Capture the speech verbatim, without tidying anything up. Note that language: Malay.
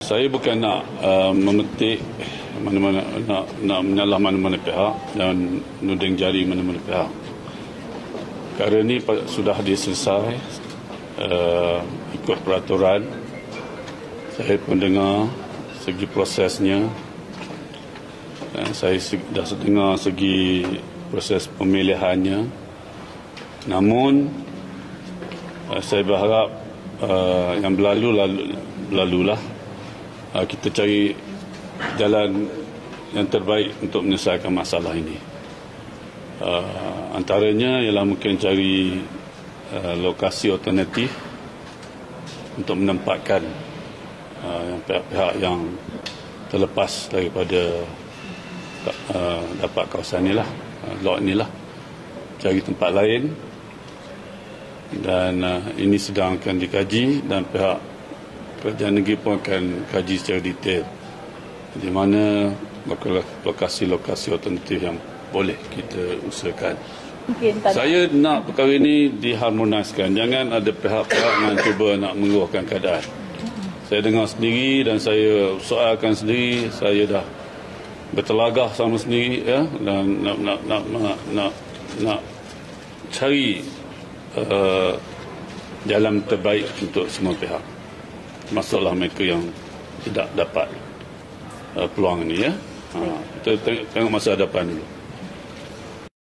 Saya bukan nak uh, memetik mana-mana, nak, nak menyalah mana-mana pihak dan menuding jari mana-mana pihak. Perkara ini sudah diselesai uh, ikut peraturan. Saya pun dengar segi prosesnya. Dan saya dah dengar segi proses pemilihannya. Namun uh, saya berharap uh, yang berlalu lalu berlalulah. Uh, kita cari jalan yang terbaik untuk menyelesaikan masalah ini. Uh, antaranya ialah mungkin cari uh, lokasi alternatif untuk menempatkan uh, pihak-pihak yang terlepas daripada uh, dapat kawasan inilah, uh, lot inilah, cari tempat lain, dan uh, ini sedang akan dikaji dan pihak kerajaan negeri pun akan kaji secara detail di mana lokasi-lokasi alternatif yang boleh kita usahakan. Saya nak perkara ini diharmoniskan. Jangan ada pihak-pihak yang cuba nak mengeluarkan keadaan. Saya dengar sendiri dan saya soalkan sendiri. Saya dah bertelagah sama sendiri, ya, dan nak nak nak nak nak, nak cari uh, jalan terbaik untuk semua pihak. Masalah mereka yang tidak dapat uh, peluang ini, ya. Ha, kita tengok masa hadapan dulu.